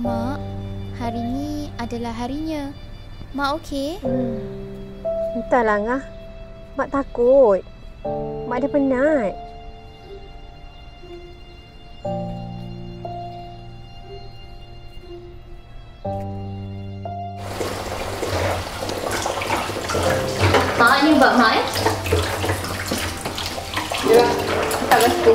Mak, hari ni adalah harinya. Mak okey? Entahlah, Ngah. Mak takut. Mak dah penat. Mak ni buat mak Ya, tak pasti.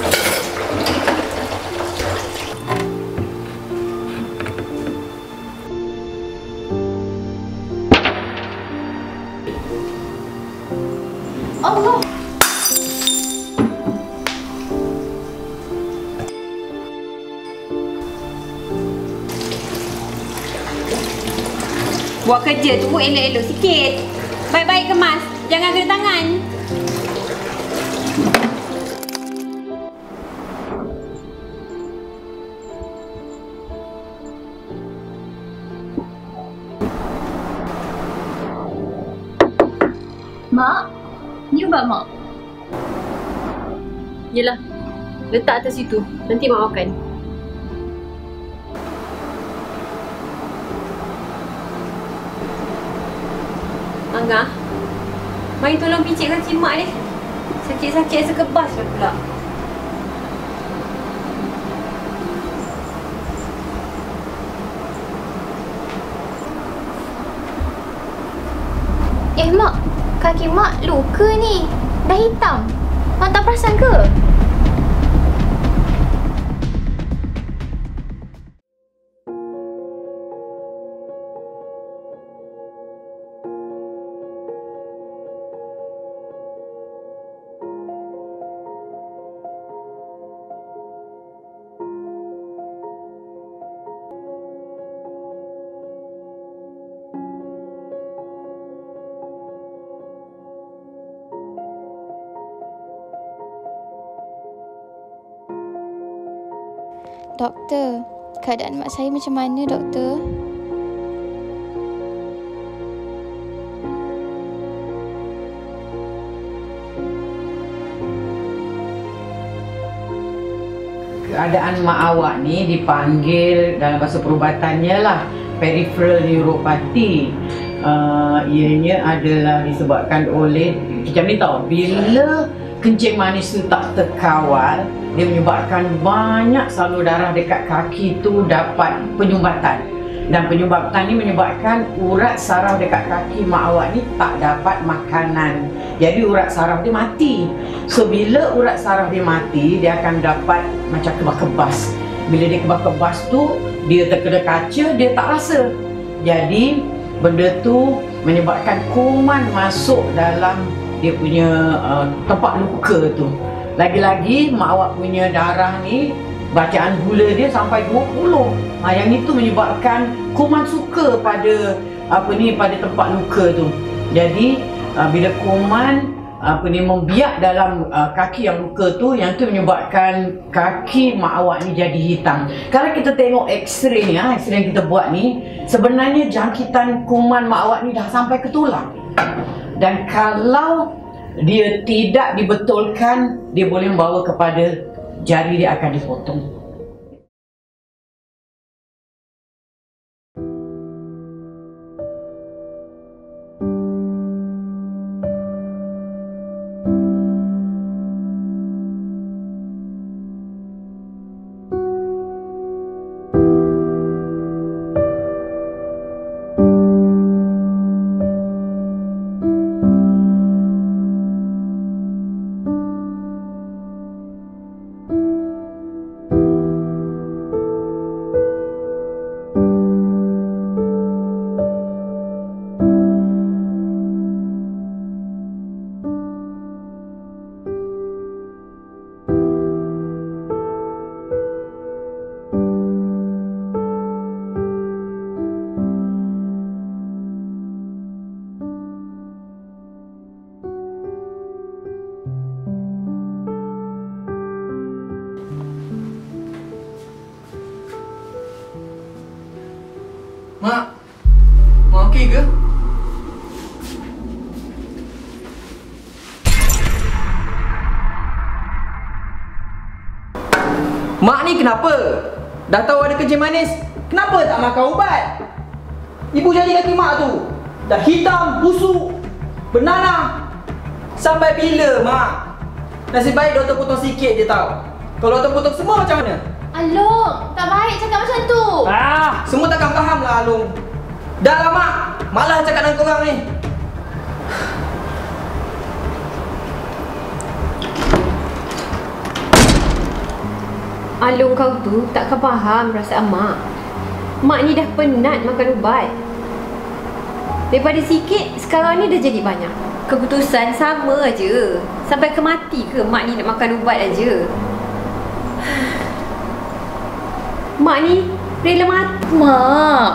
Allah. Buat kerja tu elok-elok sikit. Baik-baik kemas. Jangan kena tangan. Mak, ni ubat mak. Yelah. Letak atas situ. Nanti mak makan. Angah, mari tolong picit kaki mak ni. Sakit-sakit sekebas dah pula. Mak, kaki mak luka ni. Dah hitam. Mak tak perasan ke? Doktor, keadaan mak saya macam mana, doktor? Keadaan mak awak ni dipanggil dalam bahasa perubatannya lah peripheral neuropathy. Ianya adalah disebabkan oleh macam ni tau, bila kencing manis tu tak terkawal, dia menyebabkan banyak salur darah dekat kaki tu dapat penyumbatan. Dan penyumbatan ni menyebabkan urat saraf dekat kaki mak awak ni tak dapat makanan. Jadi urat saraf dia mati. So bila urat saraf dia mati, dia akan dapat macam kebas-kebas. Bila dia kebas-kebas tu, dia terkena kaca, dia tak rasa. Jadi benda tu menyebabkan kuman masuk dalam dia punya tempat luka tu. Lagi-lagi mak awak punya darah ni bacaan gula dia sampai 20. Yang itu menyebabkan kuman suka pada pada tempat luka tu. Jadi bila kuman membiak dalam kaki yang luka tu, yang tu menyebabkan kaki mak awak ni jadi hitam. Kalau kita tengok X-ray ni, X-ray yang kita buat ni, sebenarnya jangkitan kuman mak awak ni dah sampai ke tulang. Dan kalau dia tidak dibetulkan, dia boleh membawa kepada jari dia akan dipotong. Mak, mak okey ke? Mak ni kenapa? Dah tahu ada kencing manis, Kenapa tak makan ubat? Ibu jadi kaki mak tu dah hitam, busuk, bernanah. Sampai bila mak? Nasib baik doktor potong sikit je tau. Kalau doktor potong semua macam mana? Along, tak baik cakap macam tu. Semua takkan faham lah Alung. Dah lah mak, malas cakap dengan korang ni. Alung kau tu takkan faham perasaan mak. Mak ni dah penat makan ubat. Daripada sikit, sekarang ni dah jadi banyak. Keputusan sama aja. Sampai ke mati ke mak ni nak makan ubat aja. Mak ni rela mati. Mak.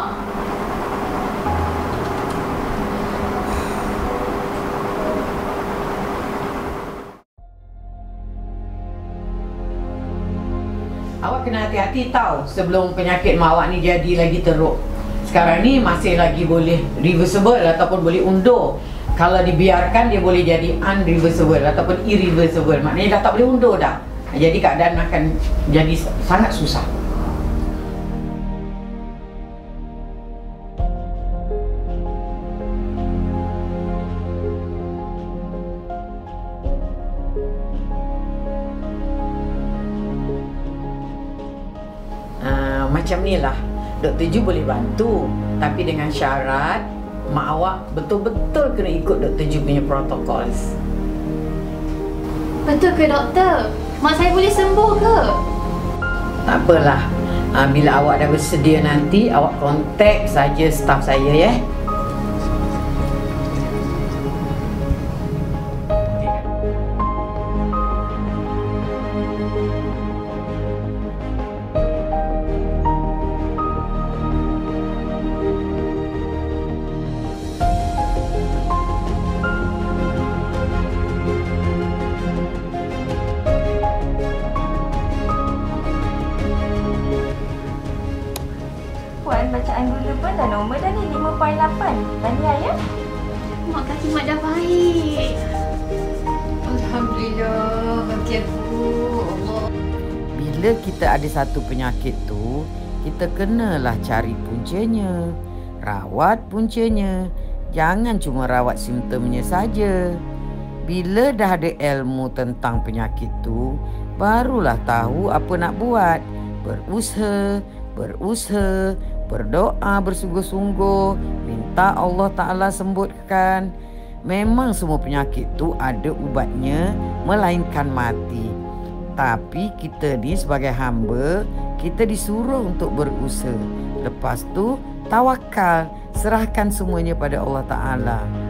Awak kena hati-hati tau sebelum penyakit mak awak ni jadi lagi teruk. Sekarang ni masih lagi boleh reversible ataupun boleh undur. Kalau dibiarkan dia boleh jadi unreversible ataupun irreversible. Maknanya dah tak boleh undur dah. Jadi keadaan akan jadi sangat susah. Macam ni lah, Dr. Ju boleh bantu. Tapi dengan syarat mak awak betul-betul kena ikut Dr. Ju punya protokol. Betul ke doktor? Mak saya boleh sembuh ke? Tak apalah. Bila awak dah bersedia nanti, awak kontak saja staf saya ya. Puan, bacaan gula pun dah normal dah ni, 5.8. Tahniah ya. Mak kaki mak dah baik. Alhamdulillah, kaki aku. Allah. Bila kita ada satu penyakit tu, kita kenalah cari puncanya, rawat puncanya. Jangan cuma rawat simptomnya saja. Bila dah ada ilmu tentang penyakit tu, barulah tahu apa nak buat. Berusaha, berdoa bersungguh-sungguh, minta Allah Ta'ala sembuhkan. Memang semua penyakit tu ada ubatnya, melainkan mati. Tapi kita ni sebagai hamba, kita disuruh untuk berusaha. Lepas tu tawakal, serahkan semuanya pada Allah Ta'ala.